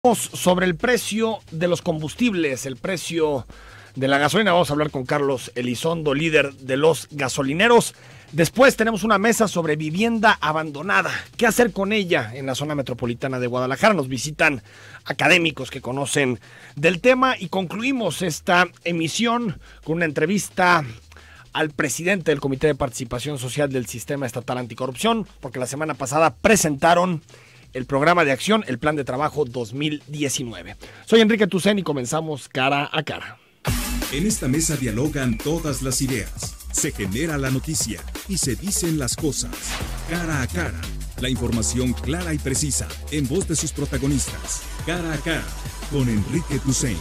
Sobre el precio de los combustibles, el precio de la gasolina. Vamos a hablar con Carlos Elizondo, líder de los gasolineros. Después tenemos una mesa sobre vivienda abandonada. ¿Qué hacer con ella en la zona metropolitana de Guadalajara? Nos visitan académicos que conocen del tema y concluimos esta emisión con una entrevista al presidente del Comité de Participación Social del Sistema Estatal Anticorrupción, porque la semana pasada presentaron el programa de acción, el plan de trabajo 2019. Soy Enrique Tucen y comenzamos cara a cara. En esta mesa dialogan todas las ideas, se genera la noticia y se dicen las cosas. Cara a cara, la información clara y precisa en voz de sus protagonistas. Cara a cara, con Enrique Tucen.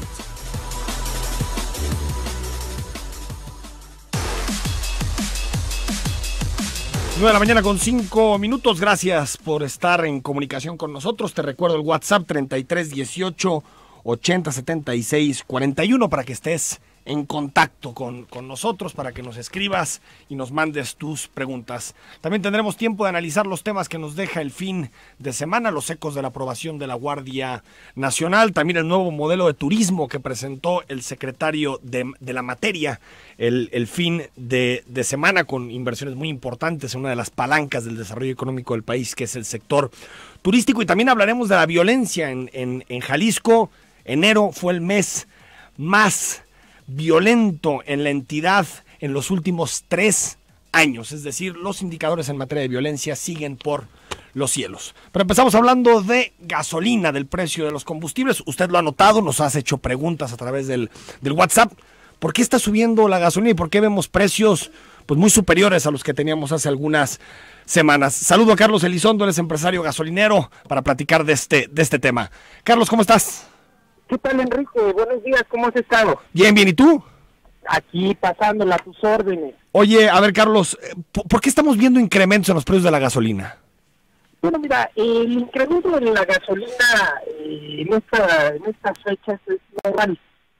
9 de la mañana con 5 minutos. Gracias por estar en comunicación con nosotros. Te recuerdo el WhatsApp 3318 80 76 41 para que estés en contacto con nosotros, para que nos escribas y nos mandes tus preguntas. También tendremos tiempo de analizar los temas que nos deja el fin de semana, los ecos de la aprobación de la Guardia Nacional, también el nuevo modelo de turismo que presentó el secretario de la materia el fin de semana, con inversiones muy importantes en una de las palancas del desarrollo económico del país, que es el sector turístico. Y también hablaremos de la violencia en Jalisco. Enero fue el mes más violento en la entidad en los últimos 3 años, es decir, los indicadores en materia de violencia siguen por los cielos. Pero empezamos hablando de gasolina, del precio de los combustibles. Usted lo ha notado, nos has hecho preguntas a través del WhatsApp. ¿Por qué está subiendo la gasolina y por qué vemos precios pues muy superiores a los que teníamos hace algunas semanas? Saludo a Carlos Elizondo, él es empresario gasolinero, para platicar de este tema. Carlos, ¿cómo estás? ¿Qué tal, Enrique? Buenos días, ¿cómo has estado? Bien, ¿y tú? Aquí pasándola a tus órdenes. Oye, a ver, Carlos, ¿por qué estamos viendo incrementos en los precios de la gasolina? Bueno, mira, el incremento de la gasolina en estas fechas es normal.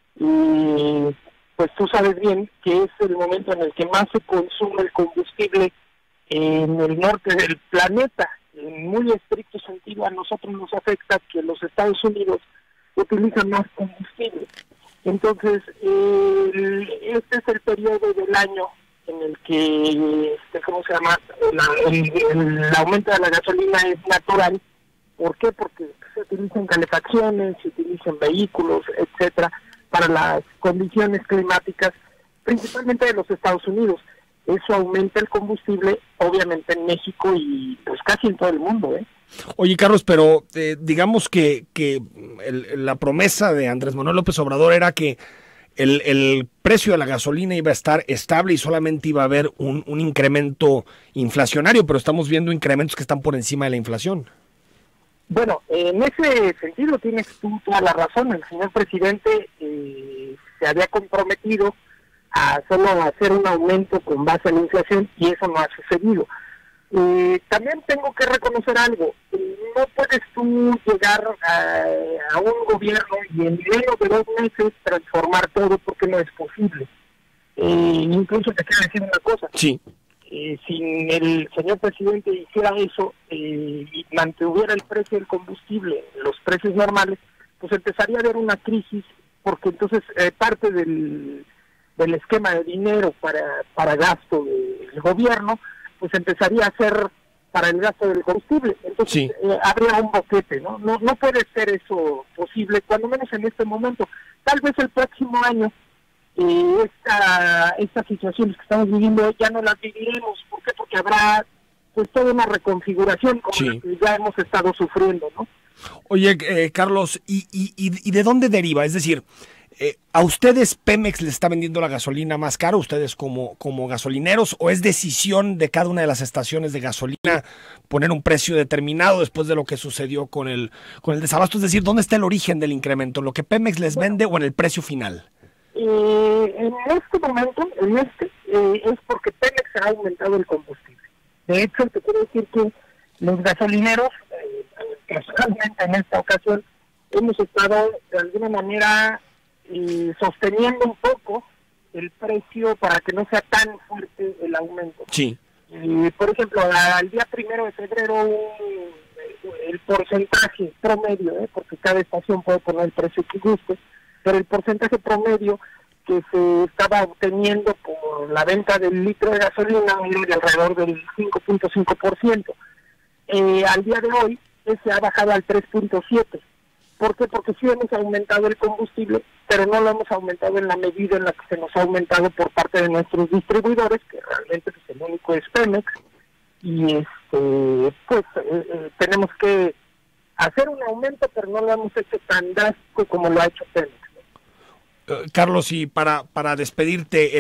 Pues tú sabes bien que es el momento en el que más se consume el combustible en el norte del planeta. En muy estricto sentido, a nosotros nos afecta que los Estados Unidos utilizan más combustible. Entonces, este es el periodo del año en el que, ¿cómo se llama? El aumento de la gasolina es natural. ¿Por qué? Porque se utilizan calefacciones, se utilizan vehículos, etcétera, para las condiciones climáticas, principalmente de los Estados Unidos. Eso aumenta el combustible, obviamente en México y pues casi en todo el mundo, ¿eh? Oye, Carlos, pero digamos que la promesa de Andrés Manuel López Obrador era que el precio de la gasolina iba a estar estable y solamente iba a haber un incremento inflacionario, pero estamos viendo incrementos que están por encima de la inflación. Bueno, en ese sentido tienes tú toda la razón. El señor presidente se había comprometido a solo hacer un aumento con base en la inflación y eso no ha sucedido. También tengo que reconocer algo. No puedes tú llegar a un gobierno y en menos de 2 meses transformar todo, porque no es posible. Incluso te quiero decir una cosa. Sí. Si el señor presidente hiciera eso y mantuviera el precio del combustible, los precios normales, pues empezaría a haber una crisis, porque entonces parte del esquema de dinero para gasto del gobierno pues empezaría a ser para el gasto del combustible. Entonces sí, habría un boquete, ¿no? No puede ser eso posible, cuando menos en este momento. Tal vez el próximo año estas situaciones que estamos viviendo ya no las viviremos. ¿Por qué? Porque habrá pues toda una reconfiguración como la que ya hemos estado sufriendo, ¿no? Oye, Carlos, ¿y de dónde deriva? Es decir, ¿a ustedes Pemex les está vendiendo la gasolina más caro, ustedes como gasolineros, o es decisión de cada una de las estaciones de gasolina poner un precio determinado después de lo que sucedió con el desabasto? Es decir, ¿dónde está el origen del incremento? ¿En lo que Pemex les vende o en el precio final? En este momento, es porque Pemex ha aumentado el combustible. De hecho, te quiero decir que los gasolineros, casualmente en esta ocasión, hemos estado de alguna manera sosteniendo un poco el precio para que no sea tan fuerte el aumento. Sí. Por ejemplo, al día 1 de febrero el porcentaje promedio, porque cada estación puede poner el precio que guste, pero el porcentaje promedio que se estaba obteniendo por la venta del litro de gasolina era de alrededor del 5.5%. Al día de hoy ese ha bajado al 3.7%. ¿Por qué? Porque sí hemos aumentado el combustible, pero no lo hemos aumentado en la medida en la que se nos ha aumentado por parte de nuestros distribuidores, que realmente pues, el único es Pemex, y tenemos que hacer un aumento, pero no lo hemos hecho tan drástico como lo ha hecho Pemex. Carlos, y para despedirte,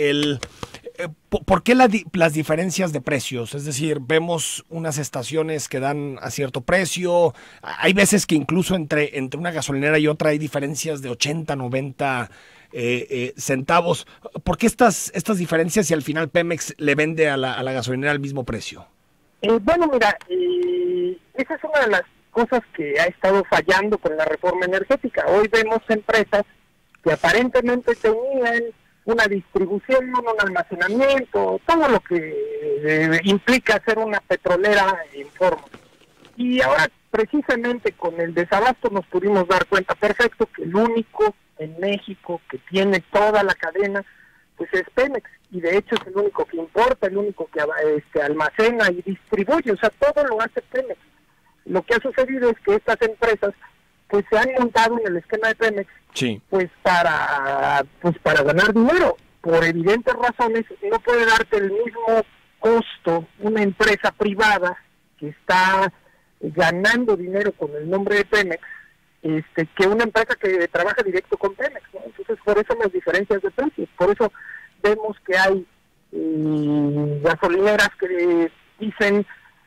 ¿por qué las diferencias de precios? Es decir, vemos unas estaciones que dan a cierto precio, hay veces que incluso entre una gasolinera y otra hay diferencias de 80, 90 centavos. ¿Por qué estas diferencias si al final Pemex le vende a la gasolinera al mismo precio? Bueno, mira, esa es una de las cosas que ha estado fallando con la reforma energética. Hoy vemos empresas que aparentemente tenían una distribución, un almacenamiento, todo lo que implica ser una petrolera en forma. Y ahora, precisamente con el desabasto, nos pudimos dar cuenta perfecto que el único en México que tiene toda la cadena, pues es Pemex, y de hecho es el único que importa, el único que almacena y distribuye, o sea, todo lo hace Pemex. Lo que ha sucedido es que estas empresas pues se han montado en el esquema de Pemex, sí, pues para ganar dinero. Por evidentes razones no puede darte el mismo costo una empresa privada que está ganando dinero con el nombre de Pemex, que una empresa que trabaja directo con Pemex, ¿no? Entonces por eso las diferencias de precios, por eso vemos que hay gasolineras que dicen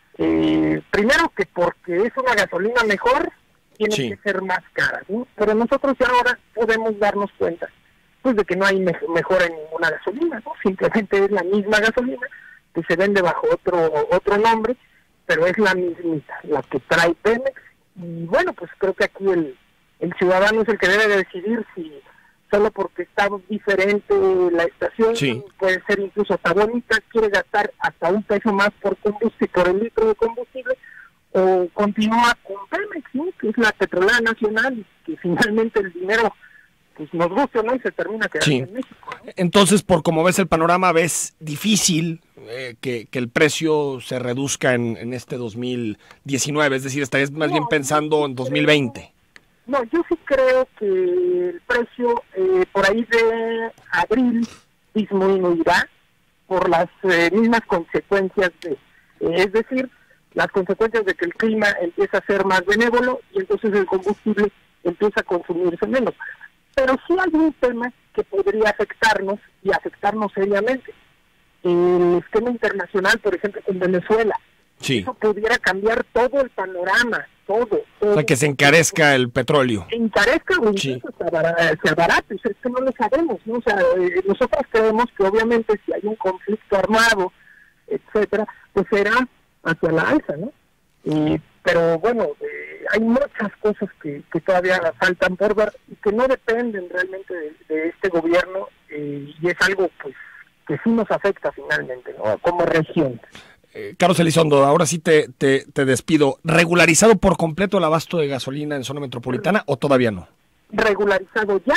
primero que porque es una gasolina mejor tiene sí, que ser más cara, ¿no? Pero nosotros ya ahora podemos darnos cuenta pues de que no hay mejora en ninguna gasolina, ¿no? Simplemente es la misma gasolina que se vende bajo otro nombre, pero es la mismita, la que trae Pemex. Y bueno, pues creo que aquí el ciudadano es el que debe de decidir si solo porque está diferente la estación, sí, puede ser incluso hasta bonita, quiere gastar hasta $1 más por combustible, por el litro de combustible, o continúa con Pemex, ¿no? Que es la petrolera nacional, y que finalmente el dinero pues nos gusta, ¿no? Y se termina quedando sí, en México, ¿no? Entonces, por como ves el panorama, ves difícil que el precio se reduzca en este 2019, es decir, estarías más bien pensando en 2020. No, yo sí creo que el precio por ahí de abril disminuirá por las mismas consecuencias es decir, las consecuencias de que el clima empieza a ser más benévolo y entonces el combustible empieza a consumirse menos. Pero sí hay un tema que podría afectarnos y afectarnos seriamente. El esquema internacional, por ejemplo, con Venezuela. Sí. Eso pudiera cambiar todo el panorama, todo. O sea, que se encarezca el petróleo. Se encarezca o incluso se abarate, es que no lo sabemos, ¿no? O sea, nosotros creemos que obviamente si hay un conflicto armado, etcétera, pues será hacia la alza, ¿no? Pero bueno, hay muchas cosas que todavía faltan por ver y que no dependen realmente de este gobierno, y es algo pues que sí nos afecta finalmente, ¿no? Como región. Carlos Elizondo, ahora sí te despido. ¿Regularizado por completo el abasto de gasolina en zona metropolitana o todavía no? Regularizado ya,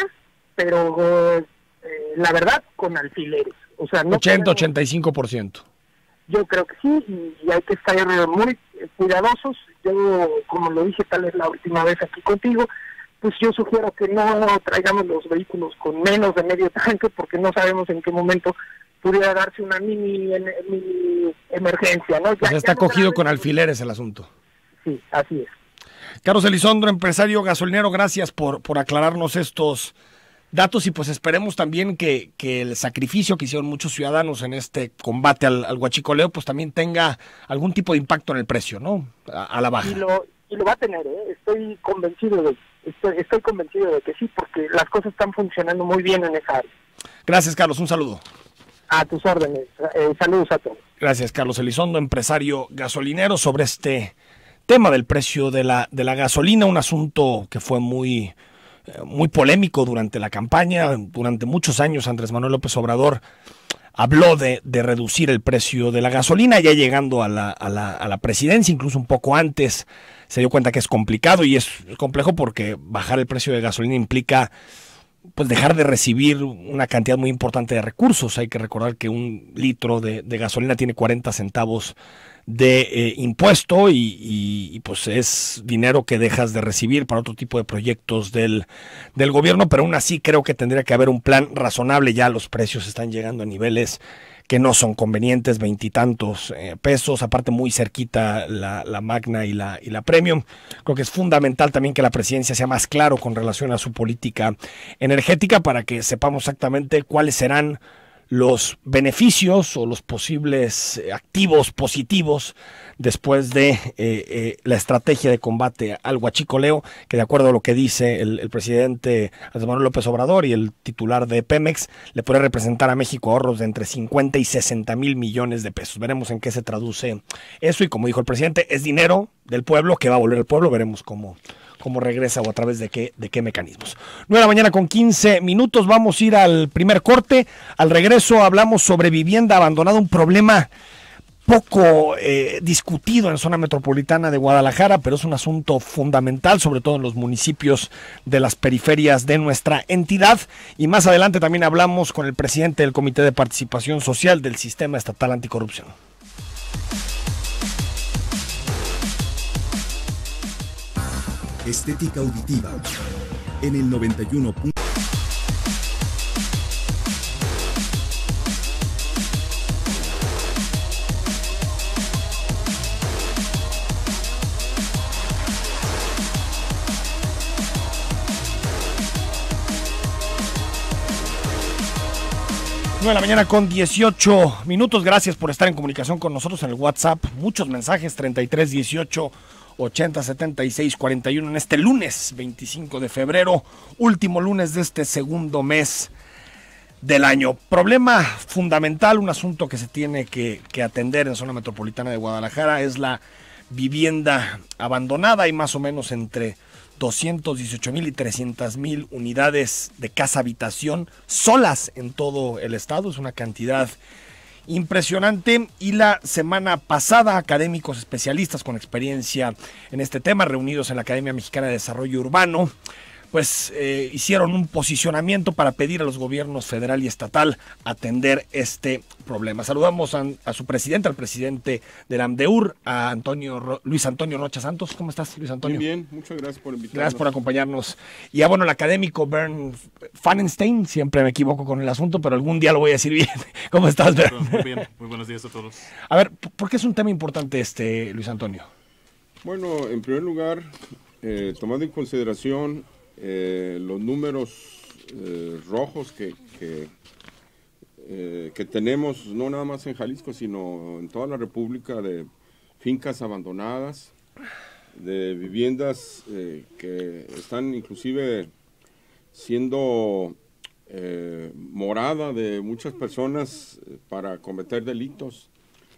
pero la verdad con alfileres. O sea, no 80-85%. Yo creo que sí, y hay que estar muy cuidadosos. Yo, como lo dije tal vez la última vez aquí contigo, pues yo sugiero que no traigamos los vehículos con menos de medio tanque, porque no sabemos en qué momento pudiera darse una mini emergencia, ¿no? Ya está cogido con alfileres el asunto. Sí, así es. Carlos Elizondo, empresario gasolinero, gracias por aclararnos estos datos y pues esperemos también que el sacrificio que hicieron muchos ciudadanos en este combate al huachicoleo pues también tenga algún tipo de impacto en el precio, ¿no? A la baja. Y lo va a tener, ¿eh? Estoy convencido de que sí, porque las cosas están funcionando muy bien en esa área. Gracias, Carlos, un saludo. A tus órdenes, saludos a todos. Gracias, Carlos Elizondo, empresario gasolinero, sobre este tema del precio de la gasolina, un asunto que fue muy polémico durante la campaña. Durante muchos años Andrés Manuel López Obrador habló de reducir el precio de la gasolina, ya llegando a la presidencia, incluso un poco antes, se dio cuenta que es complicado, y es complejo porque bajar el precio de gasolina implica pues dejar de recibir una cantidad muy importante de recursos. Hay que recordar que un litro de gasolina tiene 40 centavos de impuesto, y pues es dinero que dejas de recibir para otro tipo de proyectos del gobierno, pero aún así creo que tendría que haber un plan razonable. Ya los precios están llegando a niveles que no son convenientes, 20 y tantos pesos, aparte muy cerquita la Magna y la Premium. Creo que es fundamental también que la presidencia sea más claro con relación a su política energética, para que sepamos exactamente cuáles serán los beneficios o los posibles activos positivos después de la estrategia de combate al huachicoleo, que de acuerdo a lo que dice el presidente Andrés Manuel López Obrador y el titular de Pemex, le puede representar a México ahorros de entre 50 y 60 mil millones de pesos. Veremos en qué se traduce eso, y como dijo el presidente, es dinero del pueblo que va a volver al pueblo. Veremos cómo regresa o a través de qué mecanismos. 9:15 a.m. Vamos a ir al primer corte. Al regreso hablamos sobre vivienda abandonada, un problema poco discutido en zona metropolitana de Guadalajara, pero es un asunto fundamental, sobre todo en los municipios de las periferias de nuestra entidad. Y más adelante también hablamos con el presidente del Comité de Participación Social del Sistema Estatal Anticorrupción. Estética auditiva en el 91. De la mañana con 18 minutos. Gracias por estar en comunicación con nosotros en el WhatsApp. Muchos mensajes, 33 18 80 76 41 en este lunes 25 de febrero, último lunes de este segundo mes del año. Problema fundamental, un asunto que se tiene que atender en zona metropolitana de Guadalajara, es la vivienda abandonada. Hay más o menos entre 218,000 y 300,000 unidades de casa habitación solas en todo el estado. Es una cantidad impresionante, y la semana pasada académicos especialistas con experiencia en este tema, reunidos en la Academia Mexicana de Desarrollo Urbano, pues hicieron un posicionamiento para pedir a los gobiernos federal y estatal atender este problema. Saludamos a su presidente, al presidente del AMDEUR, a Luis Antonio Rocha Santos. ¿Cómo estás, Luis Antonio? Muy bien, muchas gracias por invitarnos. Gracias por acompañarnos. Y bueno, el académico Bern Fanenstein, siempre me equivoco con el asunto, pero algún día lo voy a decir bien. ¿Cómo estás, Bern? Muy bien, muy buenos días a todos. A ver, ¿por qué es un tema importante Luis Antonio? Bueno, en primer lugar, tomando en consideración los números rojos que tenemos, no nada más en Jalisco, sino en toda la República, de fincas abandonadas, de viviendas que están inclusive siendo morada de muchas personas para cometer delitos.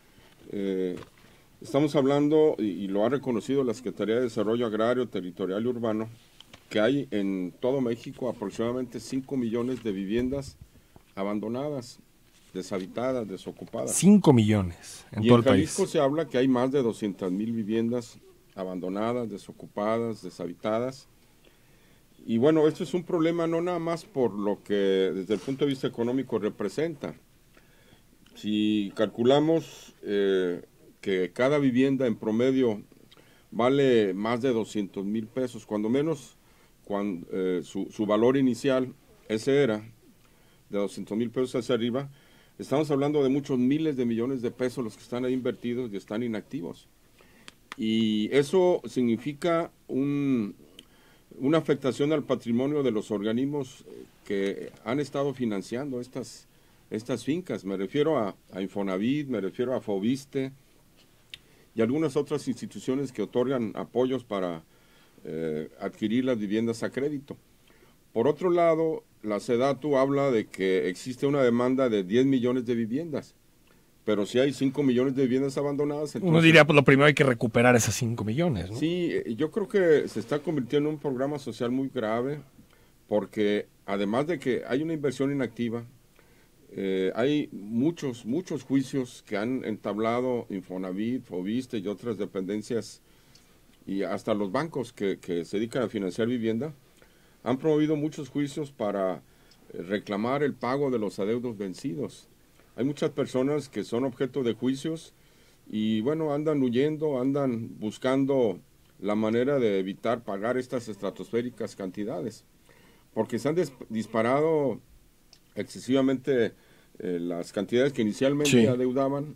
Estamos hablando, y lo ha reconocido la Secretaría de Desarrollo Agrario, Territorial y Urbano, que hay en todo México aproximadamente 5 millones de viviendas abandonadas, deshabitadas, desocupadas. 5 millones en todo el país. Y en Jalisco se habla que hay más de 200,000 viviendas abandonadas, desocupadas, deshabitadas. Y bueno, esto es un problema no nada más por lo que desde el punto de vista económico representa. Si calculamos que cada vivienda en promedio vale más de 200,000 pesos, cuando menos su valor inicial, ese era de 200,000 pesos hacia arriba, estamos hablando de muchos miles de millones de pesos los que están ahí invertidos y están inactivos. Y eso significa una afectación al patrimonio de los organismos que han estado financiando estas fincas. Me refiero a Infonavit, me refiero a Foviste y algunas otras instituciones que otorgan apoyos para adquirir las viviendas a crédito. Por otro lado, la SEDATU habla de que existe una demanda de 10 millones de viviendas, pero si hay 5 millones de viviendas abandonadas... Entonces, uno diría, pues lo primero hay que recuperar esas 5 millones, ¿no? Sí, yo creo que se está convirtiendo en un programa social muy grave, porque además de que hay una inversión inactiva, hay muchos juicios que han entablado Infonavit, Foviste y otras dependencias, y hasta los bancos que se dedican a financiar vivienda, han promovido muchos juicios para reclamar el pago de los adeudos vencidos. Hay muchas personas que son objeto de juicios y bueno, andan huyendo, andan buscando la manera de evitar pagar estas estratosféricas cantidades, porque se han disparado excesivamente las cantidades que inicialmente adeudaban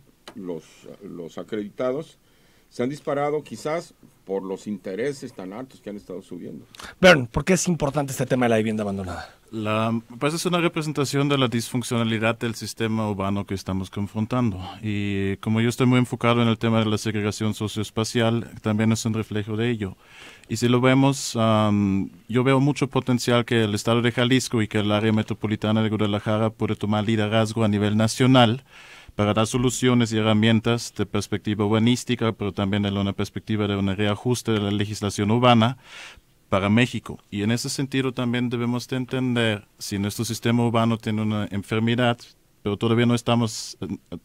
los acreditados, se han disparado quizás por los intereses tan altos que han estado subiendo. Bern, ¿por qué es importante este tema de la vivienda abandonada? Pues es una representación de la disfuncionalidad del sistema urbano que estamos confrontando. Y como yo estoy muy enfocado en el tema de la segregación socioespacial, también es un reflejo de ello. Y si lo vemos, yo veo mucho potencial que el estado de Jalisco y que el área metropolitana de Guadalajara puede tomar liderazgo a nivel nacional para dar soluciones y herramientas de perspectiva urbanística, pero también de una perspectiva de un reajuste de la legislación urbana para México. Y en ese sentido también debemos de entender si nuestro sistema urbano tiene una enfermedad, pero todavía no estamos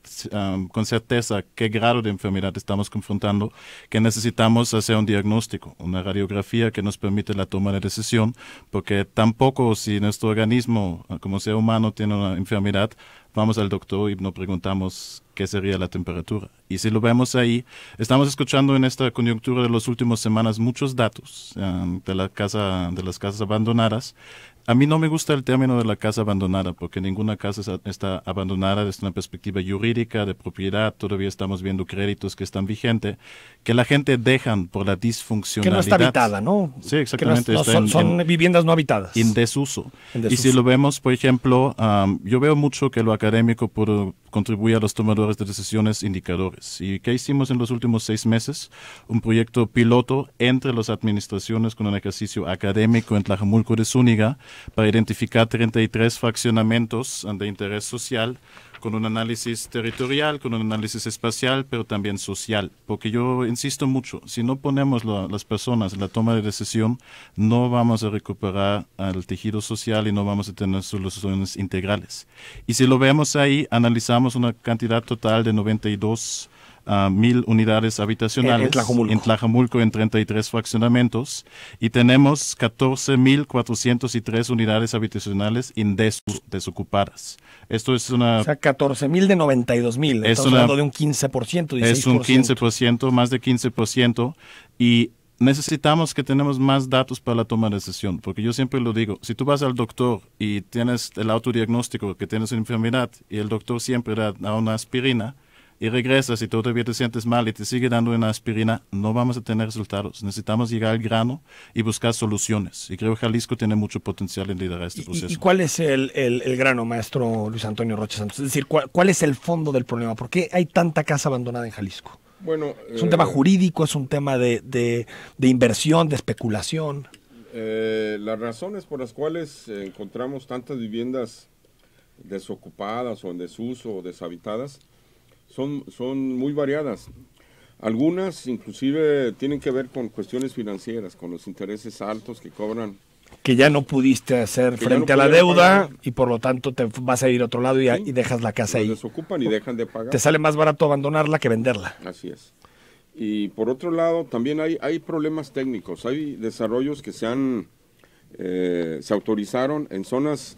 con certeza qué grado de enfermedad estamos confrontando, que necesitamos hacer un diagnóstico, una radiografía que nos permite la toma de decisión, porque tampoco si nuestro organismo como ser humano tiene una enfermedad, vamos al doctor y nos preguntamos qué sería la temperatura. Y si lo vemos ahí, estamos escuchando en esta coyuntura de las últimas semanas muchos datos de las casas abandonadas. A mí no me gusta el término de la casa abandonada, porque ninguna casa está abandonada desde una perspectiva jurídica, de propiedad. Todavía estamos viendo créditos que están vigentes, que la gente dejan por la disfuncionalidad. Que no está habitada, ¿no? Sí, exactamente. Son viviendas no habitadas. En desuso. Y si lo vemos, por ejemplo, yo veo mucho que lo académico puede contribuir a los tomadores de decisiones indicadores. ¿Y qué hicimos en los últimos 6 meses? Un proyecto piloto entre las administraciones con un ejercicio académico en Tlajomulco de Zúñiga, para identificar 33 fraccionamientos de interés social con un análisis territorial, con un análisis espacial, pero también social. Porque yo insisto mucho, si no ponemos las personas en la toma de decisión, no vamos a recuperar el tejido social y no vamos a tener soluciones integrales. Y si lo vemos ahí, analizamos una cantidad total de 92 1,000 unidades habitacionales en Tlajomulco en 33 fraccionamientos y tenemos 14,403 unidades habitacionales desocupadas. Esto es una... O sea, 14,000 de 92,000. Estamos hablando de un 15%, 16%. Es un 15%, más de 15%, y necesitamos que tenemos más datos para la toma de decisión, porque yo siempre lo digo, si tú vas al doctor y tienes el autodiagnóstico que tienes una enfermedad y el doctor siempre da una aspirina, y regresas y todavía te sientes mal y te sigue dando una aspirina, no vamos a tener resultados. Necesitamos llegar al grano y buscar soluciones. Y creo que Jalisco tiene mucho potencial en liderar este proceso. ¿Y cuál es el grano, maestro Luis Antonio Rocha Santos? Es decir, ¿cuál es el fondo del problema? ¿Por qué hay tanta casa abandonada en Jalisco? Bueno, ¿es un tema jurídico? ¿Es un tema de inversión, de especulación? Las razones por las cuales encontramos tantas viviendas desocupadas o en desuso o deshabitadas son muy variadas. Algunas inclusive tienen que ver con cuestiones financieras, con los intereses altos que cobran. Que ya no pudiste hacer frente a la deuda y por lo tanto te vas a ir a otro lado y dejas la casa ahí. Desocupan y dejan de pagar. Te sale más barato abandonarla que venderla. Así es. Y por otro lado también hay problemas técnicos. Hay desarrollos que se autorizaron en zonas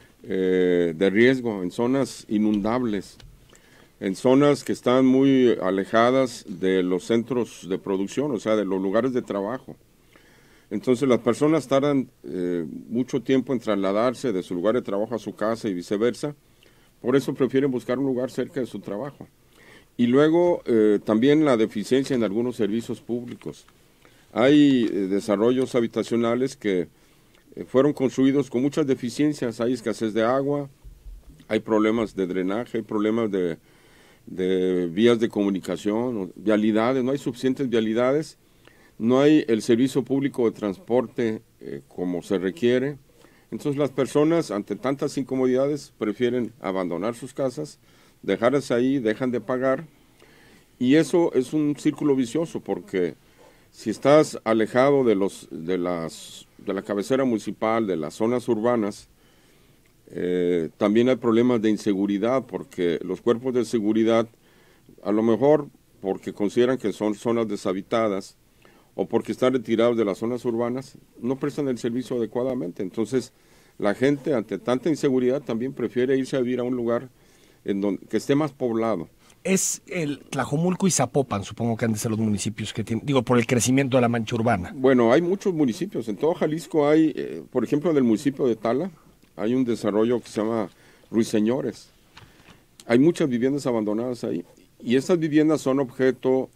de riesgo, en zonas inundables, en zonas que están muy alejadas de los centros de producción, o sea, de los lugares de trabajo. Entonces las personas tardan mucho tiempo en trasladarse de su lugar de trabajo a su casa y viceversa. Por eso prefieren buscar un lugar cerca de su trabajo. Y luego también la deficiencia en algunos servicios públicos. Hay desarrollos habitacionales que fueron construidos con muchas deficiencias. Hay escasez de agua, hay problemas de drenaje, hay problemas de vías de comunicación, vialidades, no hay suficientes vialidades, no hay el servicio público de transporte como se requiere. Entonces las personas ante tantas incomodidades prefieren abandonar sus casas, dejarlas ahí, dejan de pagar, y eso es un círculo vicioso, porque si estás alejado de la cabecera municipal, de las zonas urbanas, También hay problemas de inseguridad, porque los cuerpos de seguridad, a lo mejor porque consideran que son zonas deshabitadas o porque están retirados de las zonas urbanas, no prestan el servicio adecuadamente. Entonces, la gente, ante tanta inseguridad, también prefiere irse a vivir a un lugar que esté más poblado. Es el Tlajomulco y Zapopan, supongo que han de ser los municipios que tienen, digo, por el crecimiento de la mancha urbana. Bueno, hay muchos municipios. En todo Jalisco hay, por ejemplo, en el municipio de Tala, hay un desarrollo que se llama Ruiseñores. Hay muchas viviendas abandonadas ahí. Y estas viviendas son objeto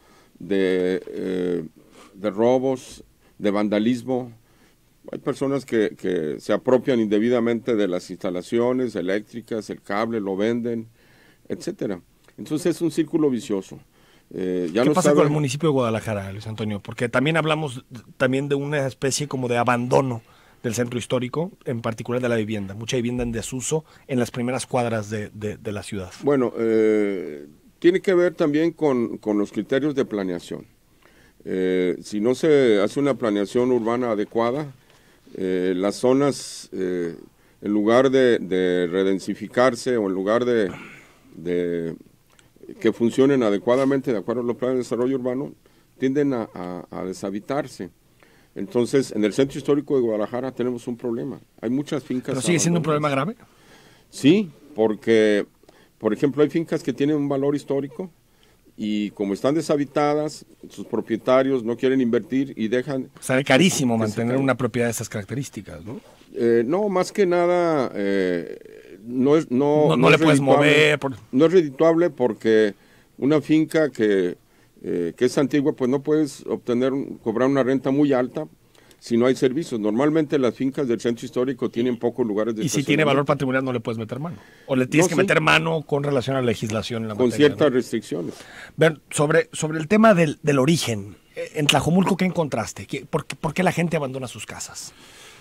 de robos, de vandalismo. Hay personas que se apropian indebidamente de las instalaciones eléctricas, el cable, lo venden, etcétera. Entonces es un círculo vicioso. ¿Qué pasa con el municipio de Guadalajara, Luis Antonio? Porque también hablamos también de una especie como de abandono del centro histórico, en particular de la vivienda. Mucha vivienda en desuso en las primeras cuadras de la ciudad. Bueno, tiene que ver también con los criterios de planeación. Si no se hace una planeación urbana adecuada, las zonas, en lugar de redensificarse o en lugar de que funcionen adecuadamente de acuerdo a los planes de desarrollo urbano, tienden a deshabitarse. Entonces, en el centro histórico de Guadalajara tenemos un problema. Hay muchas fincas. ¿Pero sigue siendo un problema grave? Sí, porque, por ejemplo, hay fincas que tienen un valor histórico y como están deshabitadas, sus propietarios no quieren invertir y dejan... Sale carísimo mantener una propiedad de esas características, ¿no? No, más que nada, no le puedes mover. No es redituable porque una finca que es antigua, pues no puedes cobrar una renta muy alta si no hay servicios. Normalmente las fincas del centro histórico tienen pocos lugares de estacionamiento. Y si tiene valor patrimonial no le puedes meter mano. O le tienes que meter mano con relación a la legislación en la materia. Con ciertas restricciones. Ver, sobre el tema del origen, en Tlajomulco, ¿qué encontraste? ¿Por qué la gente abandona sus casas?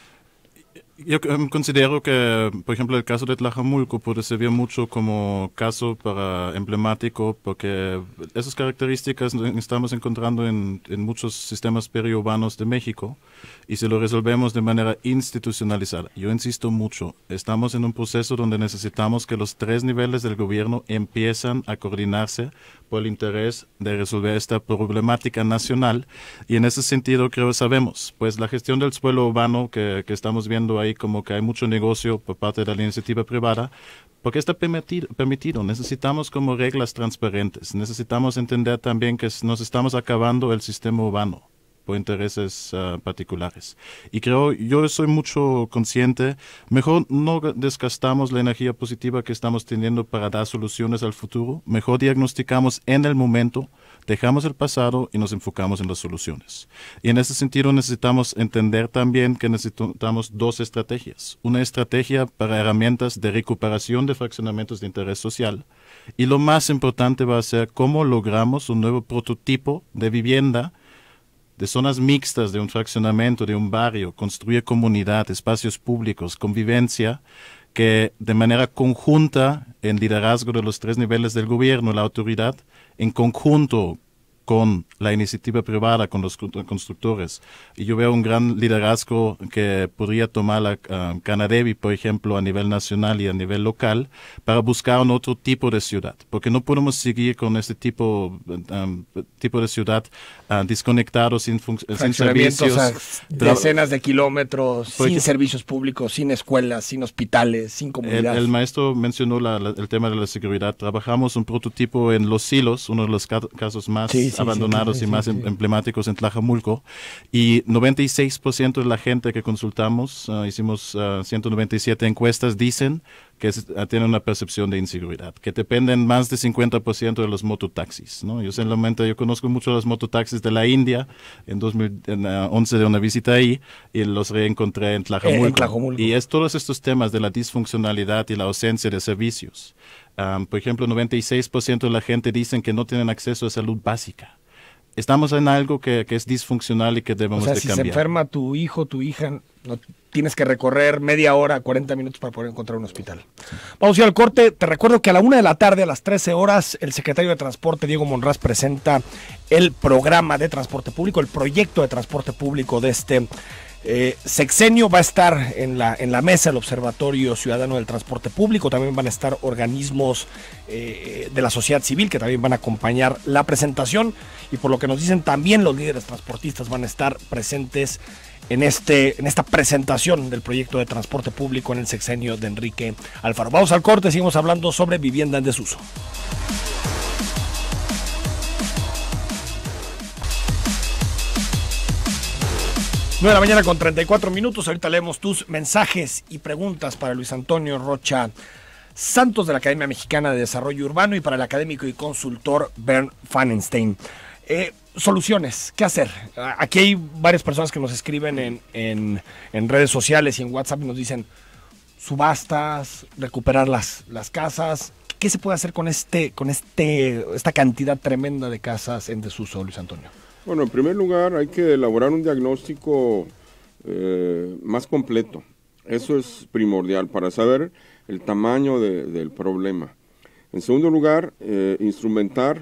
Yo considero que, por ejemplo, el caso de Tlajomulco puede servir mucho como caso emblemático, porque esas características estamos encontrando en muchos sistemas periurbanos de México, y si lo resolvemos de manera institucionalizada. Yo insisto mucho, estamos en un proceso donde necesitamos que los 3 niveles del gobierno empiezan a coordinarse por el interés de resolver esta problemática nacional, y en ese sentido sabemos, pues la gestión del suelo urbano que estamos viendo ahí, como que hay mucho negocio por parte de la iniciativa privada, porque está permitido. Necesitamos como reglas transparentes, necesitamos entender también que nos estamos acabando el sistema urbano por intereses particulares. Y yo soy mucho consciente, mejor no desgastamos la energía positiva que estamos teniendo para dar soluciones al futuro, mejor diagnosticamos en el momento, dejamos el pasado y nos enfocamos en las soluciones. Y en ese sentido necesitamos entender también que necesitamos 2 estrategias. Una estrategia para herramientas de recuperación de fraccionamientos de interés social, y lo más importante va a ser cómo logramos un nuevo prototipo de vivienda de zonas mixtas de un fraccionamiento, de un barrio, construir comunidad, espacios públicos, convivencia, que de manera conjunta, en liderazgo de los 3 niveles del gobierno, la autoridad, en conjunto con la iniciativa privada, con los constructores. Y yo veo un gran liderazgo que podría tomar la Canadevi, por ejemplo, a nivel nacional y a nivel local, para buscar un otro tipo de ciudad. Porque no podemos seguir con este tipo de ciudad desconectados, sin servicios. A decenas de kilómetros, sin servicios públicos, sin escuelas, sin hospitales, sin comunidades. El maestro mencionó el tema de la seguridad. Trabajamos un prototipo en Los Silos, uno de los casos más abandonados y más emblemáticos en Tlajomulco, y 96% de la gente que consultamos, hicimos 197 encuestas, dicen que tienen una percepción de inseguridad, que dependen más de 50% de los mototaxis, ¿no? Yo conozco mucho los mototaxis de la India, en 2011 de una visita ahí, y los reencontré en Tlajomulco. Y es todos estos temas de la disfuncionalidad y la ausencia de servicios. Por ejemplo, 96% de la gente dicen que no tienen acceso a salud básica. Estamos en algo que es disfuncional y que debemos de cambiar. Si se enferma tu hijo, tu hija, no tienes que recorrer media hora, 40 minutos para poder encontrar un hospital. Vamos a ir al corte. Te recuerdo que a la 1 de la tarde, a las 13 horas, el secretario de Transporte, Diego Monraz, presenta el programa de transporte público, el proyecto de transporte público de este sexenio va a estar en la mesa el Observatorio Ciudadano del Transporte Público, también van a estar organismos de la sociedad civil que también van a acompañar la presentación, y por lo que nos dicen también los líderes transportistas van a estar presentes en esta presentación del proyecto de transporte público en el sexenio de Enrique Alfaro. Vamos al corte, seguimos hablando sobre vivienda en desuso. 9 de la mañana con 34 minutos. Ahorita leemos tus mensajes y preguntas para Luis Antonio Rocha Santos de la Academia Mexicana de Desarrollo Urbano y para el académico y consultor Bernd Fanenstein. Soluciones, ¿qué hacer? Aquí hay varias personas que nos escriben en redes sociales y en WhatsApp y nos dicen subastas, recuperar las casas. ¿Qué se puede hacer con esta cantidad tremenda de casas en desuso, Luis Antonio? Bueno, en primer lugar hay que elaborar un diagnóstico más completo. Eso es primordial para saber el tamaño del problema. En segundo lugar, instrumentar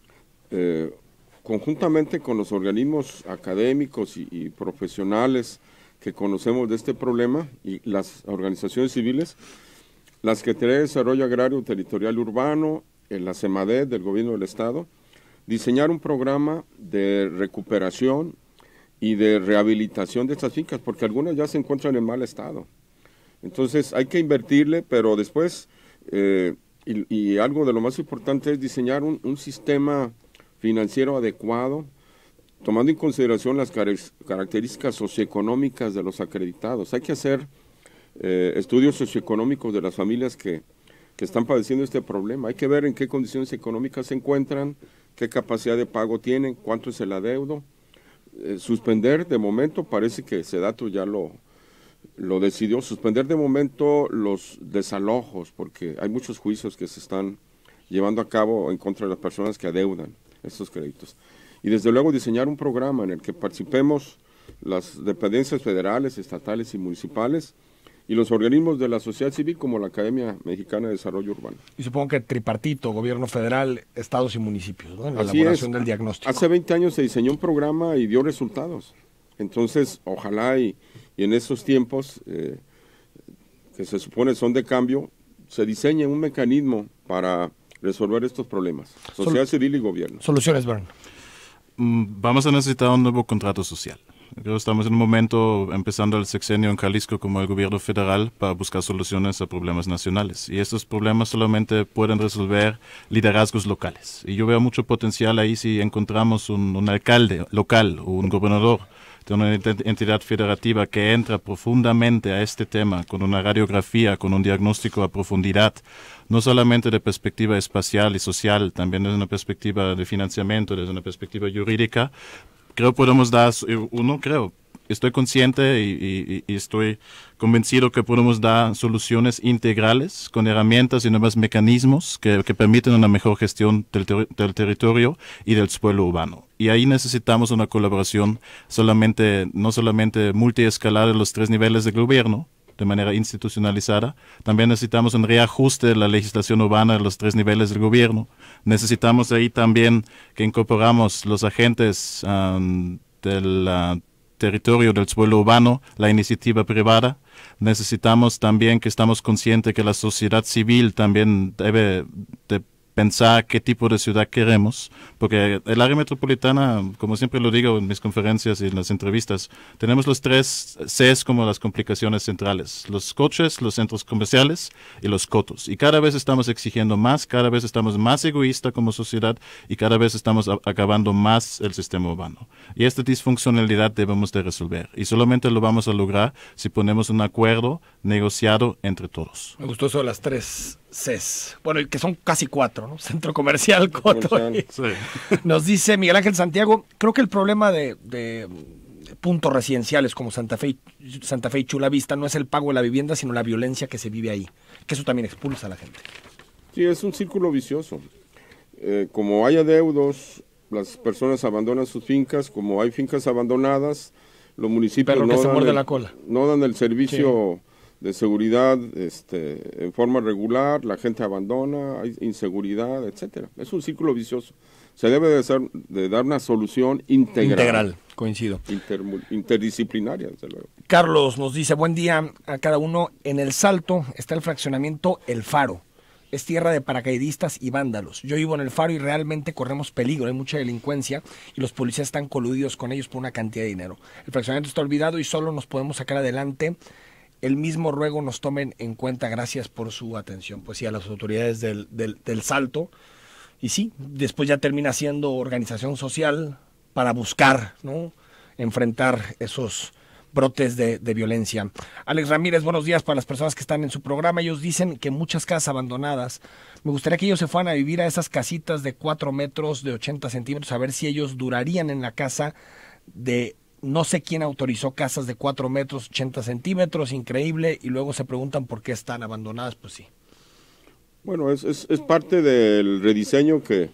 conjuntamente con los organismos académicos y profesionales que conocemos de este problema y las organizaciones civiles, la Secretaría de Desarrollo Agrario, Territorial y Urbano, la CEMADET del Gobierno del Estado, diseñar un programa de recuperación y de rehabilitación de estas fincas, porque algunas ya se encuentran en mal estado. Entonces hay que invertirle, pero después, y algo de lo más importante es diseñar un sistema financiero adecuado, tomando en consideración las características socioeconómicas de los acreditados. Hay que hacer estudios socioeconómicos de las familias que están padeciendo este problema. Hay que ver en qué condiciones económicas se encuentran, qué capacidad de pago tienen, cuánto es el adeudo. Suspender de momento, parece que SEDATU ya lo decidió, suspender de momento los desalojos, porque hay muchos juicios que se están llevando a cabo en contra de las personas que adeudan estos créditos. Y desde luego diseñar un programa en el que participemos las dependencias federales, estatales y municipales, y los organismos de la sociedad civil como la Academia Mexicana de Desarrollo Urbano. Y supongo que tripartito, gobierno federal, estados y municipios, ¿no? En la Así elaboración es. del diagnóstico. Hace 20 años se diseñó un programa y dio resultados. Entonces, ojalá y en esos tiempos, que se supone son de cambio, se diseñe un mecanismo para resolver estos problemas. Sociedad civil y gobierno. Soluciones, Bernd. Vamos a necesitar un nuevo contrato social. Creo que estamos en un momento empezando el sexenio en Jalisco como el gobierno federal para buscar soluciones a problemas nacionales. Y estos problemas solamente pueden resolver liderazgos locales. Y yo veo mucho potencial ahí si encontramos un alcalde local o un gobernador de una entidad federativa que entra profundamente a este tema con una radiografía, con un diagnóstico a profundidad, no solamente de perspectiva espacial y social, también desde una perspectiva de financiamiento, desde una perspectiva jurídica. Creo podemos dar, estoy consciente y estoy convencido que podemos dar soluciones integrales con herramientas y nuevos mecanismos que permiten una mejor gestión del territorio y del suelo urbano. Y ahí necesitamos una colaboración no solamente multiescalar en los 3 niveles de gobierno, de manera institucionalizada. También necesitamos un reajuste de la legislación urbana en los 3 niveles del gobierno. Necesitamos ahí también que incorporamos los agentes del territorio del suelo urbano, la iniciativa privada. Necesitamos también que estamos conscientes que la sociedad civil también debe de pensar qué tipo de ciudad queremos, porque el área metropolitana, como siempre lo digo en mis conferencias y en las entrevistas, tenemos los 3 Cs como las complicaciones centrales: los coches, los centros comerciales y los cotos. Y cada vez estamos exigiendo más, cada vez estamos más egoístas como sociedad y cada vez estamos acabando más el sistema urbano. Y esta disfuncionalidad debemos de resolver. Y solamente lo vamos a lograr si ponemos un acuerdo negociado entre todos. Me gustó eso de las 3 Cs. Bueno, y que son casi 4, ¿no? Centro comercial, coto. Sí. Nos dice Miguel Ángel Santiago, creo que el problema de puntos residenciales como Santa Fe y Chula Vista no es el pago de la vivienda, sino la violencia que se vive ahí. Que eso también expulsa a la gente. Sí, es un círculo vicioso. Como hay adeudos, las personas abandonan sus fincas. Como hay fincas abandonadas, los municipios no dan el servicio de seguridad en forma regular, la gente abandona, hay inseguridad, etcétera. Es un círculo vicioso. Se debe de dar una solución integral. Coincido. Interdisciplinaria, desde luego. Carlos nos dice, buen día a cada uno. En El Salto está el fraccionamiento El Faro. Es tierra de paracaidistas y vándalos. Yo vivo en El Faro y realmente corremos peligro, hay mucha delincuencia y los policías están coludidos con ellos por una cantidad de dinero. El fraccionamiento está olvidado y solo nos podemos sacar adelante. El mismo ruego nos tomen en cuenta, gracias por su atención. Pues sí, a las autoridades del Salto. Y sí, después ya termina siendo organización social para buscar, ¿no?, enfrentar esos brotes de violencia. Alex Ramírez, buenos días para las personas que están en su programa. Ellos dicen que muchas casas abandonadas. Me gustaría que ellos se fueran a vivir a esas casitas de 4 metros, de 80 centímetros, a ver si ellos durarían en la casa de... No sé quién autorizó casas de 4 metros, 80 centímetros, increíble, y luego se preguntan por qué están abandonadas, pues sí. Bueno, es parte del rediseño que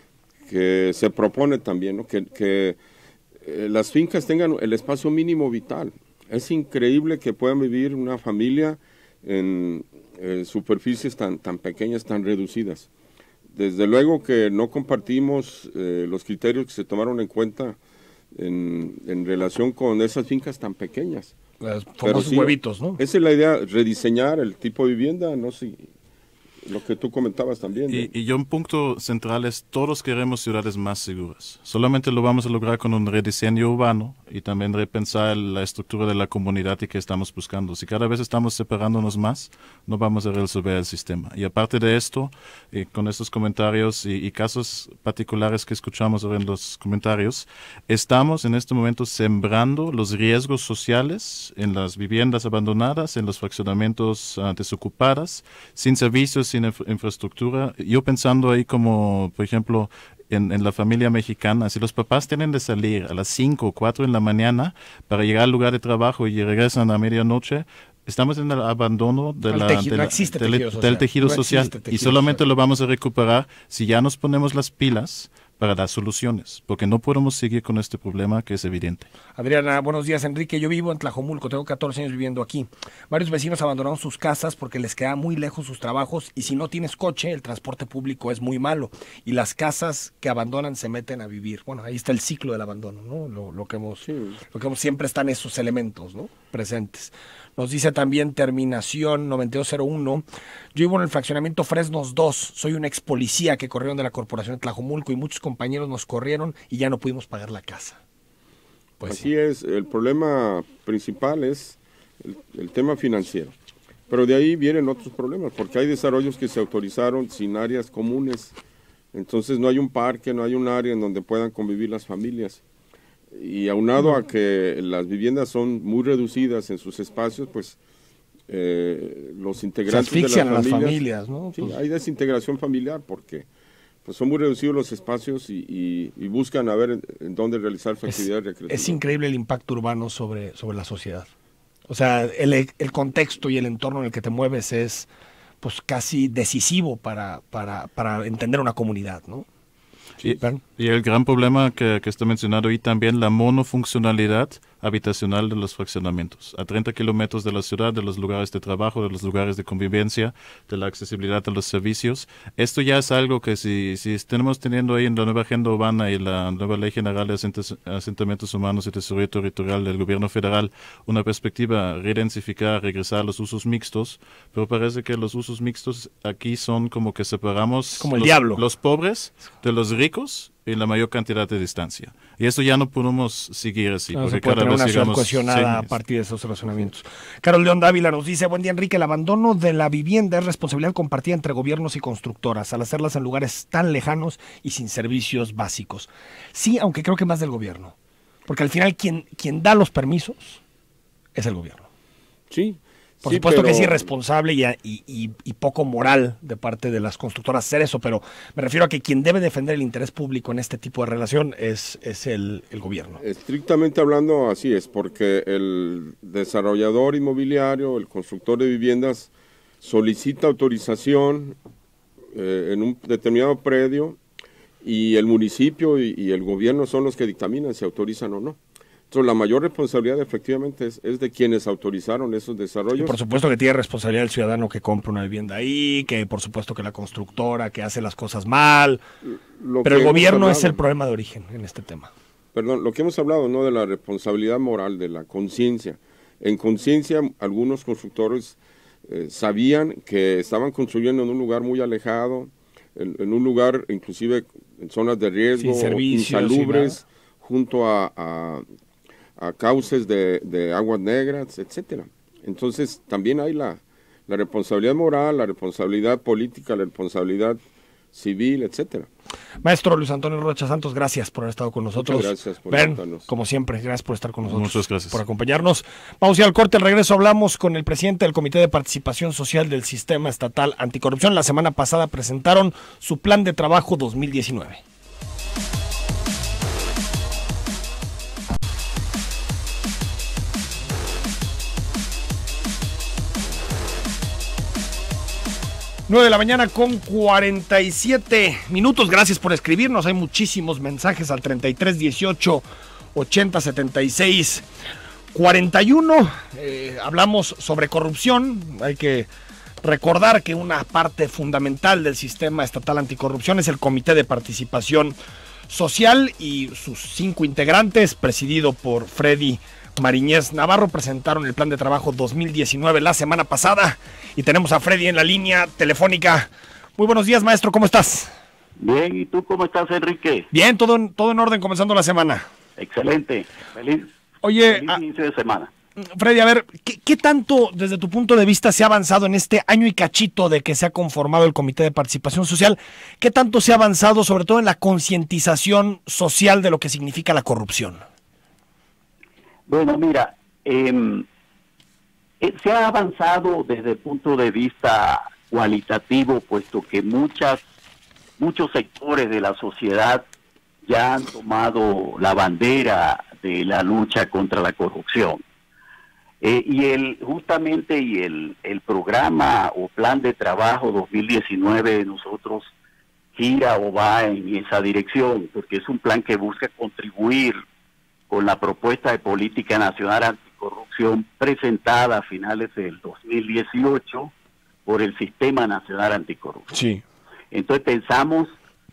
se propone también, ¿no? Que las fincas tengan el espacio mínimo vital. Es increíble que puedan vivir una familia en superficies tan pequeñas, tan reducidas. Desde luego que no compartimos los criterios que se tomaron en cuenta en relación con esas fincas tan pequeñas. Los famosos huevitos, ¿no? Esa es la idea, rediseñar el tipo de vivienda, no sé, lo que tú comentabas también. Y un punto central es, todos queremos ciudades más seguras. Solamente lo vamos a lograr con un rediseño urbano y también repensar la estructura de la comunidad y que estamos buscando. Si cada vez estamos separándonos más, no vamos a resolver el sistema. Y aparte de esto, con estos comentarios y casos particulares que escuchamos ahora en los comentarios, estamos en este momento sembrando los riesgos sociales en las viviendas abandonadas, en los fraccionamientos desocupadas, sin servicios, sin infraestructura. Yo pensando ahí como, por ejemplo, en la familia mexicana, si los papás tienen de salir a las 5 o 4 en la mañana para llegar al lugar de trabajo y regresan a medianoche, estamos en el abandono del tejido social y solamente lo vamos a recuperar si ya nos ponemos las pilas para dar soluciones, porque no podemos seguir con este problema que es evidente. Adriana, buenos días, Enrique. Yo vivo en Tlajomulco, tengo 14 años viviendo aquí. Varios vecinos abandonaron sus casas porque les queda muy lejos sus trabajos y si no tienes coche, el transporte público es muy malo y las casas que abandonan se meten a vivir. Bueno, ahí está el ciclo del abandono, ¿no? Lo que hemos siempre están esos elementos, ¿no?, presentes. Nos dice también terminación 9201. Yo vivo en el fraccionamiento Fresnos 2. Soy un ex policía que corrieron de la corporación de Tlajomulco y muchos compañeros nos corrieron y ya no pudimos pagar la casa. Pues así es. El problema principal es el tema financiero. Pero de ahí vienen otros problemas, porque hay desarrollos que se autorizaron sin áreas comunes. Entonces no hay un parque, no hay un área en donde puedan convivir las familias. Y aunado a que las viviendas son muy reducidas en sus espacios, pues los integrantes se asfixian de las familias, ¿no? Sí, pues... hay desintegración familiar porque pues son muy reducidos los espacios y buscan a ver en dónde realizar su actividad recreativa. Es increíble el impacto urbano sobre la sociedad. O sea, el contexto y el entorno en el que te mueves es pues casi decisivo para entender una comunidad, ¿no? Y el gran problema que está mencionado ahí también, la monofuncionalidad habitacional de los fraccionamientos. A 30 kilómetros de la ciudad, de los lugares de trabajo, de los lugares de convivencia, de la accesibilidad de los servicios. Esto ya es algo que si estamos teniendo ahí en la nueva agenda urbana y la nueva ley general de asentamientos humanos y desarrollo territorial del gobierno federal, una perspectiva redensificar, regresar a los usos mixtos, pero parece que los usos mixtos aquí son como que separamos como el diablo. Los pobres de los ricos en la mayor cantidad de distancia. Y eso ya no podemos seguir así. No porque se puede cada tener vez una ciudad llegamos, cohesionada a partir de esos razonamientos. Carol León Dávila nos dice, buen día Enrique, el abandono de la vivienda es responsabilidad compartida entre gobiernos y constructoras, al hacerlas en lugares tan lejanos y sin servicios básicos. Sí, aunque creo que más del gobierno. Porque al final quien da los permisos es el gobierno. Sí. Por supuesto que es irresponsable y poco moral de parte de las constructoras hacer eso, pero me refiero a que quien debe defender el interés público en este tipo de relación es el gobierno. Estrictamente hablando, así es, porque el desarrollador inmobiliario, el constructor de viviendas, solicita autorización en un determinado predio y el municipio y el gobierno son los que dictaminan si autorizan o no. Entonces, la mayor responsabilidad efectivamente es de quienes autorizaron esos desarrollos. Y por supuesto que tiene responsabilidad el ciudadano que compra una vivienda ahí, que por supuesto que la constructora que hace las cosas mal, pero el gobierno es el problema de origen en este tema. Perdón, lo que hemos hablado, ¿no?, de la responsabilidad moral, de la conciencia. En conciencia, algunos constructores sabían que estaban construyendo en un lugar muy alejado, en un lugar inclusive en zonas de riesgo, insalubres, junto a cauces de aguas negras, etcétera. Entonces también hay la responsabilidad moral, la responsabilidad política, la responsabilidad civil, etcétera. Maestro Luis Antonio Rocha Santos, gracias por haber estado con nosotros. Muchas gracias por invitarnos. Como siempre, gracias por estar con nosotros. Muchas gracias por acompañarnos. Vamos a ir al corte, al regreso hablamos con el presidente del Comité de Participación Social del Sistema Estatal Anticorrupción. La semana pasada presentaron su plan de trabajo 2019. Nueve de la mañana con 47 minutos. Gracias por escribirnos. Hay muchísimos mensajes al 33 18 80 76 41. Hablamos sobre corrupción. Hay que recordar que una parte fundamental del sistema estatal anticorrupción es el Comité de Participación Social y sus 5 integrantes, presidido por Freddy Mariñez Navarro, presentaron el plan de trabajo 2019 la semana pasada y tenemos a Freddy en la línea telefónica. Muy buenos días, maestro, ¿cómo estás? Bien, ¿y tú cómo estás, Enrique? Bien, todo en orden, comenzando la semana. Excelente, feliz inicio de semana. Freddy, a ver, ¿qué tanto desde tu punto de vista se ha avanzado en este año y cachito de que se ha conformado el Comité de Participación Social? ¿Qué tanto se ha avanzado sobre todo en la concientización social de lo que significa la corrupción? Bueno, mira, se ha avanzado desde el punto de vista cualitativo, puesto que muchos sectores de la sociedad ya han tomado la bandera de la lucha contra la corrupción. Justamente el programa o plan de trabajo 2019 de nosotros gira o va en esa dirección, porque es un plan que busca contribuir con la propuesta de política nacional anticorrupción presentada a finales del 2018 por el Sistema Nacional Anticorrupción. Sí. Entonces pensamos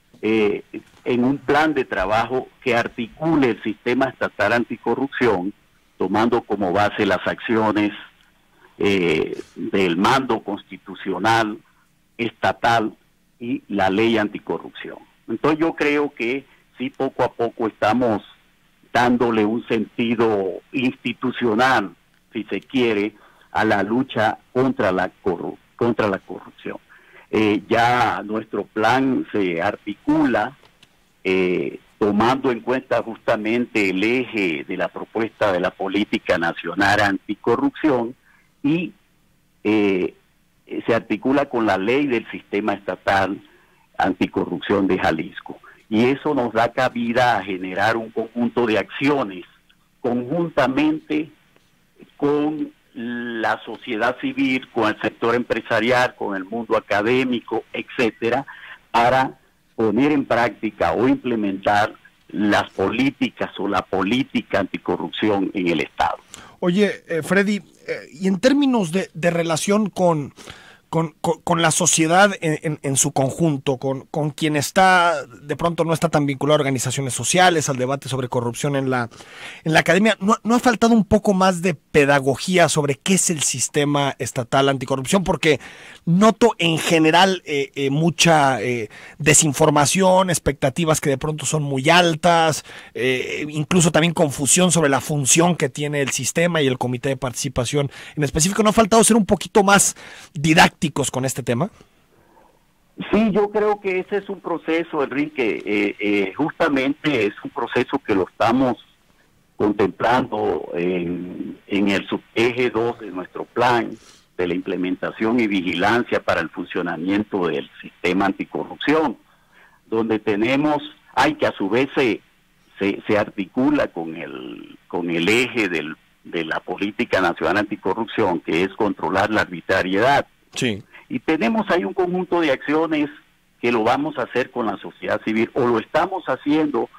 en un plan de trabajo que articule el Sistema Estatal Anticorrupción, tomando como base las acciones del mando constitucional, estatal y la ley anticorrupción. Entonces yo creo que sí, poco a poco estamos dándole un sentido institucional, si se quiere, a la lucha contra la corrupción. Ya nuestro plan se articula tomando en cuenta justamente el eje de la propuesta de la política nacional anticorrupción y se articula con la ley del sistema estatal anticorrupción de Jalisco. Y eso nos da cabida a generar un conjunto de acciones conjuntamente con la sociedad civil, con el sector empresarial, con el mundo académico, etcétera, para poner en práctica o implementar las políticas o la política anticorrupción en el Estado. Oye, Freddy, y en términos de relación con la sociedad en su conjunto, con quien está, de pronto no está tan vinculado a organizaciones sociales, al debate sobre corrupción en la academia, ¿no ha faltado un poco más de pedagogía sobre qué es el sistema estatal anticorrupción? Porque noto en general mucha desinformación, expectativas que de pronto son muy altas, incluso también confusión sobre la función que tiene el sistema y el comité de participación en específico. ¿No ha faltado ser un poquito más didáctico con este tema? Sí, yo creo que ese es un proceso, Enrique, justamente es un proceso que lo estamos contemplando en el subeje 2 de nuestro plan de la implementación y vigilancia para el funcionamiento del sistema anticorrupción, donde que a su vez se articula con el eje de la política nacional anticorrupción, que es controlar la arbitrariedad. Sí. Y tenemos ahí un conjunto de acciones que lo vamos a hacer con la sociedad civil, o lo estamos haciendo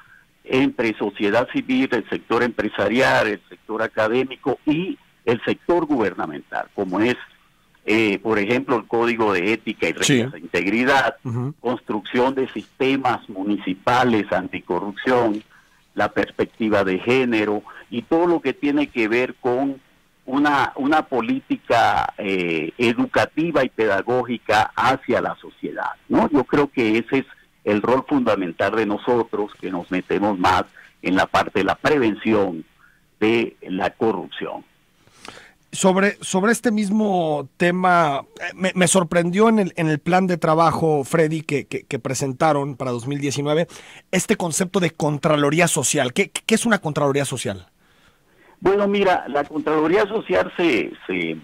entre sociedad civil, el sector empresarial, el sector académico y el sector gubernamental, como es, por ejemplo, el Código de Ética y Reglas de Integridad, construcción de sistemas municipales anticorrupción, la perspectiva de género y todo lo que tiene que ver con una política educativa y pedagógica hacia la sociedad, ¿no? Yo creo que ese es el rol fundamental de nosotros, que nos metemos más en la parte de la prevención de la corrupción. Sobre este mismo tema, me sorprendió en el plan de trabajo, Freddy, que presentaron para 2019, este concepto de Contraloría Social. ¿Qué es una Contraloría Social? Bueno, mira, la Contraloría Social se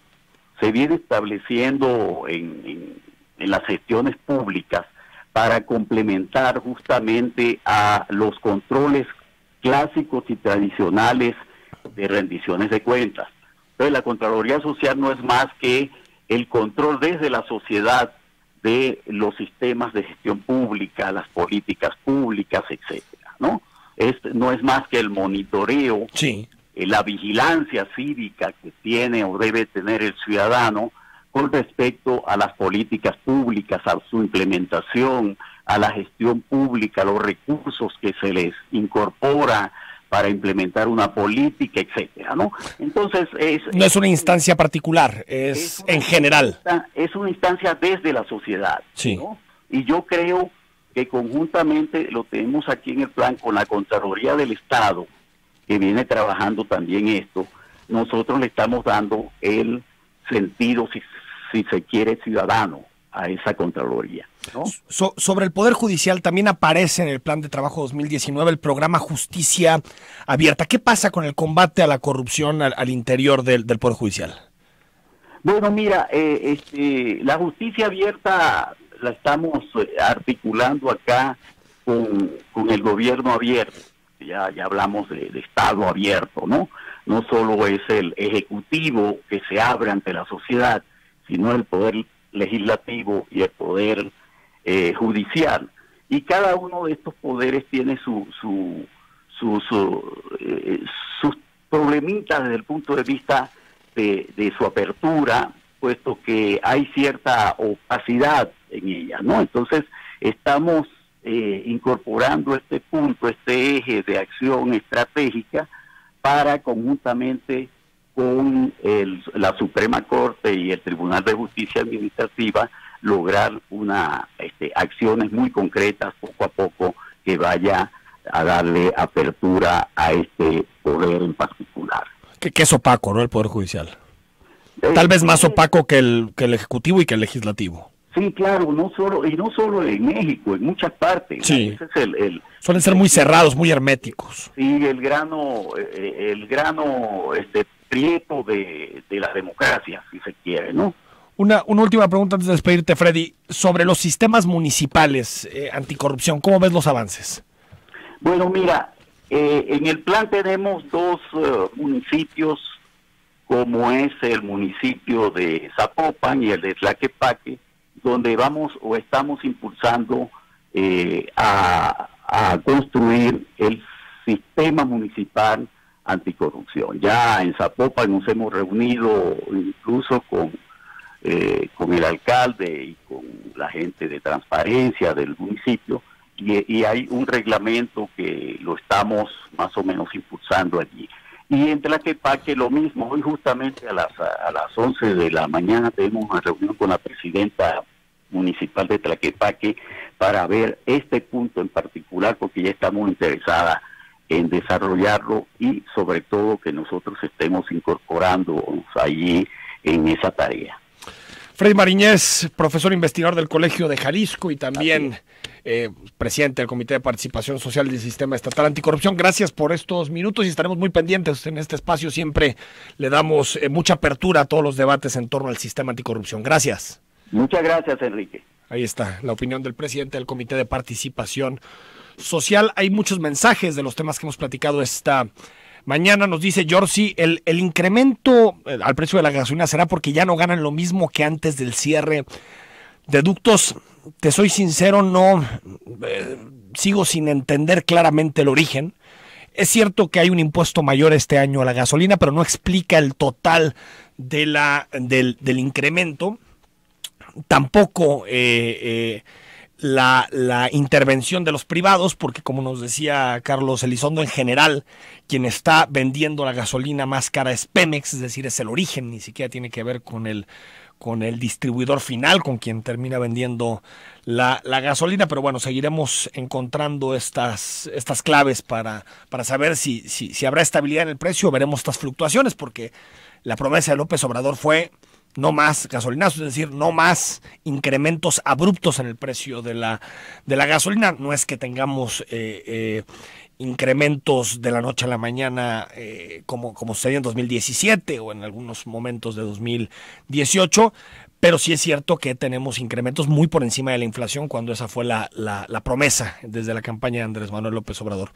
viene estableciendo en las gestiones públicas para complementar justamente a los controles clásicos y tradicionales de rendiciones de cuentas. Entonces, la Contraloría Social no es más que el control desde la sociedad de los sistemas de gestión pública, las políticas públicas, etcétera, ¿no? No es más que el monitoreo, la vigilancia cívica que tiene o debe tener el ciudadano con respecto a las políticas públicas, a su implementación, a la gestión pública, los recursos que se les incorpora para implementar una política, etcétera, ¿no? Entonces no es una instancia particular, es en general. Es una instancia desde la sociedad, ¿no? Y yo creo que conjuntamente lo tenemos aquí en el plan con la Contraloría del Estado, que viene trabajando también esto. Nosotros le estamos dando el sentido, si se quiere, ciudadano a esa Contraloría, ¿no? Sobre el Poder Judicial también aparece en el Plan de Trabajo 2019 el programa Justicia Abierta. ¿Qué pasa con el combate a la corrupción al interior del Poder Judicial? Bueno, mira, la Justicia Abierta la estamos articulando acá con el gobierno abierto. Ya hablamos de Estado abierto, ¿no? No solo es el Ejecutivo que se abre ante la sociedad, sino el Poder Legislativo y el Poder Judicial. Y cada uno de estos poderes tiene sus problemitas desde el punto de vista de su apertura, puesto que hay cierta opacidad en ella, ¿no? Entonces, estamos incorporando este punto, este eje de acción estratégica para conjuntamente con la Suprema Corte y el Tribunal de Justicia Administrativa lograr acciones muy concretas poco a poco que vaya a darle apertura a este poder en particular. Que es opaco, ¿no? El Poder Judicial. Tal vez más opaco que el Ejecutivo y que el Legislativo. Sí, claro, no solo en México, en muchas partes. Sí. Ese es suelen ser muy cerrados, muy herméticos. Sí, el grano prieto de la democracia, si se quiere, ¿no? Una última pregunta antes de despedirte, Freddy. Sobre los sistemas municipales anticorrupción, ¿cómo ves los avances? Bueno, mira, en el plan tenemos dos municipios, como es el municipio de Zapopan y el de Tlaquepaque, donde vamos o estamos impulsando a construir el sistema municipal anticorrupción. Ya en Zapopan nos hemos reunido incluso con el alcalde y con la gente de transparencia del municipio, y hay un reglamento que lo estamos más o menos impulsando allí. Y en Tlaquepaque lo mismo. Hoy justamente a las 11 de la mañana tenemos una reunión con la presidenta municipal de Tlaquepaque para ver este punto en particular, porque ya estamos interesadas en desarrollarlo y sobre todo que nosotros estemos incorporándonos allí en esa tarea. Freddy Mariñez, profesor investigador del Colegio de Jalisco y también presidente del Comité de Participación Social del Sistema Estatal Anticorrupción. Gracias por estos minutos y estaremos muy pendientes en este espacio. Siempre le damos mucha apertura a todos los debates en torno al sistema anticorrupción. Gracias. Muchas gracias, Enrique. Ahí está la opinión del presidente del Comité de Participación Social. Hay muchos mensajes de los temas que hemos platicado esta mañana. Nos dice Yorsi, el incremento al precio de la gasolina será porque ya no ganan lo mismo que antes del cierre de ductos, te soy sincero, no sigo sin entender claramente el origen. Es cierto que hay un impuesto mayor este año a la gasolina, pero no explica el total del incremento. Tampoco la intervención de los privados, porque como nos decía Carlos Elizondo, en general quien está vendiendo la gasolina más cara es Pemex, es decir, es el origen, ni siquiera tiene que ver con el distribuidor final, con quien termina vendiendo la gasolina. Pero bueno, seguiremos encontrando estas claves para saber si habrá estabilidad en el precio. Veremos estas fluctuaciones, porque la promesa de López Obrador fue no más gasolinazos, es decir, no más incrementos abruptos en el precio de la gasolina. No es que tengamos incrementos de la noche a la mañana como sucedió en 2017 o en algunos momentos de 2018, pero sí es cierto que tenemos incrementos muy por encima de la inflación, cuando esa fue la promesa desde la campaña de Andrés Manuel López Obrador.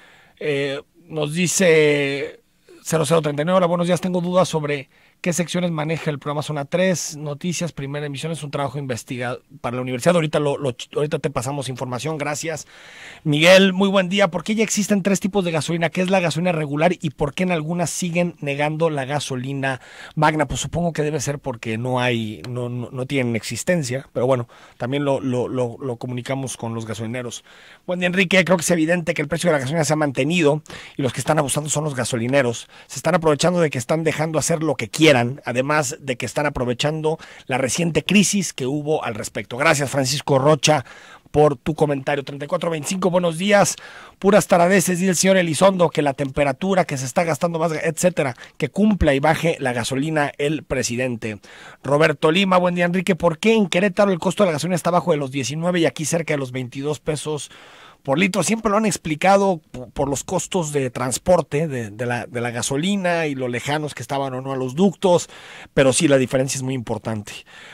Nos dice 0039, hola, buenos días, tengo dudas sobre qué secciones maneja el programa Zona 3, noticias, primera emisión, es un trabajo investigado para la universidad. Ahorita te pasamos información, gracias. Miguel, muy buen día. ¿Por qué ya existen 3 tipos de gasolina? ¿Qué es la gasolina regular y por qué en algunas siguen negando la gasolina magna? Pues supongo que debe ser porque no tienen existencia, pero bueno, también lo comunicamos con los gasolineros. Buen día, Enrique. Creo que es evidente que el precio de la gasolina se ha mantenido y los que están abusando son los gasolineros. Se están aprovechando de que están dejando hacer lo que quieran, además de que están aprovechando la reciente crisis que hubo al respecto. Gracias, Francisco Rocha, por tu comentario. 3425, buenos días. Puras taradeces, dice el señor Elizondo, que la temperatura, que se está gastando más, etcétera, que cumpla y baje la gasolina el presidente. Roberto Lima, buen día, Enrique. ¿Por qué en Querétaro el costo de la gasolina está bajo de los 19 y aquí cerca de los 22 pesos por litro? Siempre lo han explicado por los costos de transporte de la gasolina y lo lejanos que estaban o no a los ductos, pero sí, la diferencia es muy importante.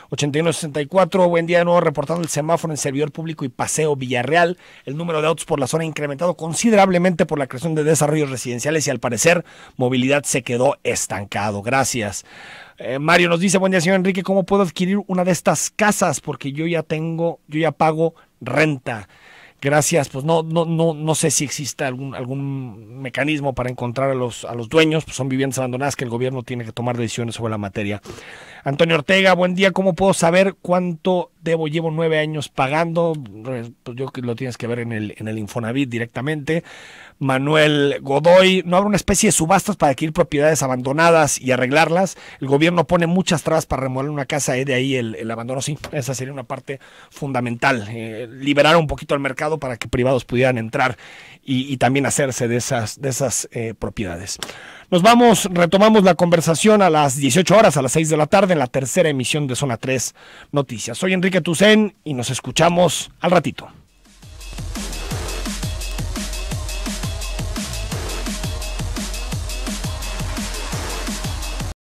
8164, buen día de nuevo, reportando el semáforo en Servidor Público y Paseo Villarreal. El número de autos por la zona ha incrementado considerablemente por la creación de desarrollos residenciales y al parecer movilidad se quedó estancado. Gracias. Mario nos dice, buen día, señor Enrique, ¿cómo puedo adquirir una de estas casas? Porque yo ya pago renta. Gracias, pues no sé si existe algún mecanismo para encontrar a los dueños, pues son viviendas abandonadas que el gobierno tiene que tomar decisiones sobre la materia. Antonio Ortega, buen día, ¿cómo puedo saber cuánto debo? Llevo 9 años pagando, pues yo que lo tienes que ver en el Infonavit directamente. Manuel Godoy, ¿no habrá una especie de subastas para adquirir propiedades abandonadas y arreglarlas? El gobierno pone muchas trabas para remodelar una casa, de ahí el abandono. Sí, esa sería una parte fundamental, liberar un poquito el mercado para que privados pudieran entrar y también hacerse de esas propiedades. Nos vamos, retomamos la conversación a las 18 horas, a las 6 de la tarde, en la tercera emisión de Zona 3 Noticias. Soy Enrique Tucen y nos escuchamos al ratito.